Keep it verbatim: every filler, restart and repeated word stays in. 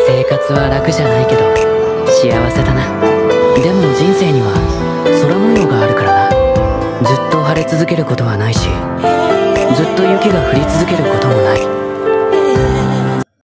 生活は楽じゃないけど幸せだな。でも人生には空模様があるからな。ずっと晴れ続けることはないし、ずっと雪が降り続けることもない。